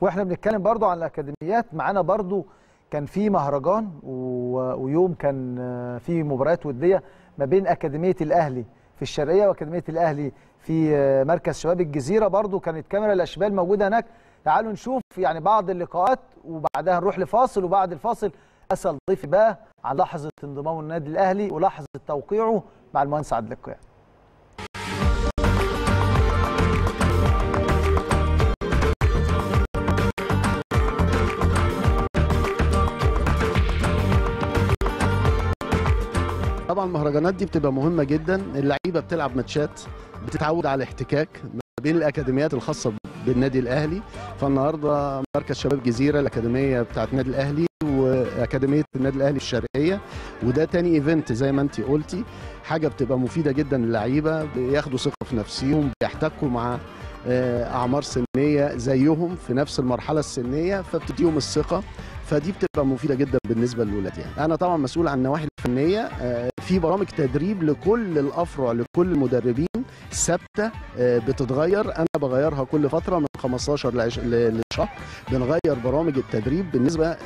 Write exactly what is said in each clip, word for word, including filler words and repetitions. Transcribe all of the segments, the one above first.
واحنا بنتكلم برضو عن الاكاديميات، معانا برضو كان في مهرجان ويوم كان في مباريات وديه ما بين اكاديميه الاهلي في الشرقيه واكاديميه الاهلي في مركز شباب الجزيره. برضو كانت كاميرا الاشبال موجوده هناك. تعالوا نشوف يعني بعض اللقاءات وبعدها نروح لفاصل، وبعد الفاصل اسال ضيفي بقى عن لحظه انضمامه النادي الاهلي ولحظه توقيعه مع المهندس عادل القيعي. طبعا المهرجانات دي بتبقى مهمه جدا، اللعيبه بتلعب ماتشات، بتتعود على الاحتكاك ما بين الاكاديميات الخاصه بالنادي الاهلي. فالنهارده مركز شباب جزيره الاكاديميه بتاعت النادي الاهلي واكاديميه النادي الاهلي الشرقيه، وده تاني ايفنت زي ما انت قلتي، حاجه بتبقى مفيده جدا للعيبه، بياخدوا ثقه في نفسهم، بيحتكوا مع اعمار سنيه زيهم في نفس المرحله السنيه، فبتديهم الثقه، فدي بتبقى مفيده جدا بالنسبه للولاد. يعني انا طبعا مسؤول عن النواحي الفنيه، في برامج تدريب لكل الافرع لكل المدربين ثابته بتتغير، انا بغيرها كل فتره من خمستاشر لشهر، بنغير برامج التدريب بالنسبه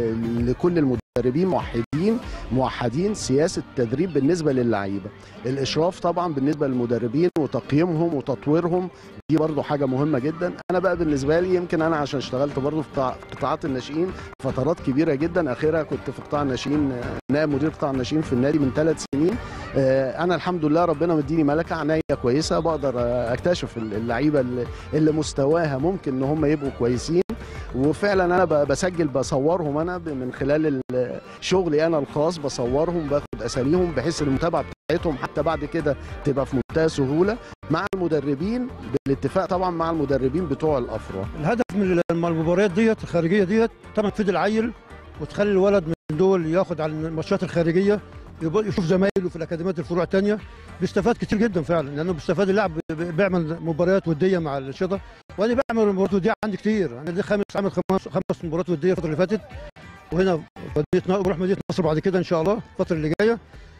لكل المدربين، موحدين موحدين سياسه التدريب بالنسبه للعيبه، الاشراف طبعا بالنسبه للمدربين وتقييمهم وتطويرهم، دي برضو حاجه مهمه جدا. انا بقى بالنسبه لي يمكن انا عشان اشتغلت برضو في قطاعات الناشئين فترات كبيره جدا، اخرها كنت في قطاع الناشئين نائب مدير قطاع الناشئين في النادي من ثلاث سنين. انا الحمد لله ربنا مديني ملكه عنايه كويسه، بقدر اكتشف اللعيبه اللي, اللي مستواها ممكن ان هم يبقوا كويسين، وفعلا انا بسجل بصورهم انا من خلال شغلي انا الخاص، بصورهم باخد اساميهم بحيث المتابعه بتاعتهم حتى بعد كده تبقى في منتهى سهوله مع المدربين، بالاتفاق طبعا مع المدربين بتوع الافرع. الهدف من المباريات ديت الخارجيه ديت طبعا تفيد العيل وتخلي الولد من دول ياخد على الماتشات الخارجيه، يشوف زمايله في الاكاديميات الفروع الثانيه، بيستفاد كتير جدا فعلا، لانه بيستفاد اللاعب بيعمل مباريات وديه مع الشطه، وانا بعمل مباريات وديه عندي كتير، انا دي خامس عامل خمس خمس مباريات وديه الفتره اللي فاتت، وهنا بروح مدينه نصر بعد كده ان شاء الله الفتره اللي جايه.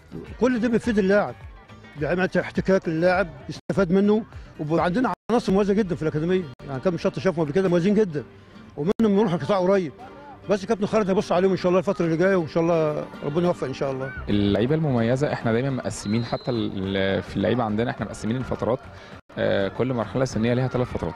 كل ده بيفيد اللاعب، بيعمل احتكاك للاعب يستفاد منه، وعندنا عناصر مميزه جدا في الاكاديميه، يعني كابتن شطه شافهم قبل كده مميزين جدا، ومنهم بنروح القطاع قريب، بس كابتن خالد هيبص عليهم ان شاء الله الفتره اللي جايه، وان شاء الله ربنا يوفق ان شاء الله. اللعيبه المميزه احنا دايما مقسمين، حتى في اللعيبه عندنا احنا مقسمين الفترات، كل مرحله سنيه ليها ثلاث فترات،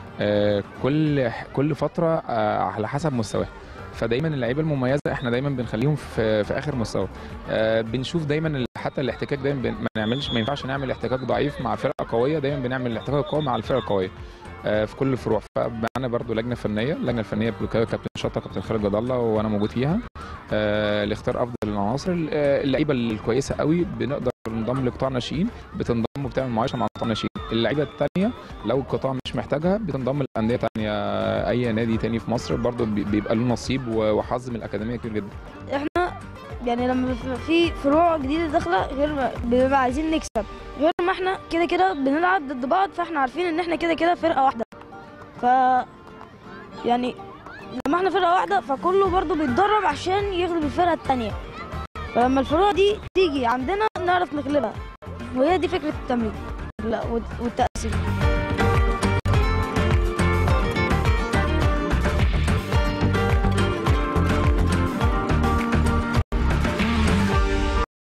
كل كل فتره على حسب مستواها، فدايما اللعيبه المميزه احنا دايما بنخليهم في في اخر مستوى. بنشوف دايما حتى الاحتكاك دايما ما نعملش، ما ينفعش نعمل احتكاك ضعيف مع فرقه قويه، دايما بنعمل الاحتكاك القوي مع الفرقه القويه في كل الفروع. فمعانا برضو لجنه فنيه، اللجنه الفنيه كابتن شطه كابتن خالد جد الله وانا موجود فيها، لاختار افضل العناصر. اللعيبه الكويسه قوي بنقدر ننضم لقطاع الناشئين، بتنضم وبتعمل معايشه مع قطاع الناشئين. اللعيبه الثانيه لو القطاع مش محتاجها بتنضم لانديه ثانيه، اي نادي ثاني في مصر برضو بيبقى له نصيب وحظ من الاكاديميه كتير جدا. احنا يعني لما في فروع جديده داخله غير بنبقى عايزين نكسب، غير ما احنا كده كده بنلعب ضد بعض، فاحنا عارفين ان احنا كده كده فرقه واحده، ف يعني لما احنا فرقه واحده فكله برضو بيتدرب عشان يغلب الفرقه الثانيه، فلما الفروع دي تيجي عندنا نعرف نغلبها، وهي دي فكره التمرين والتأسيس.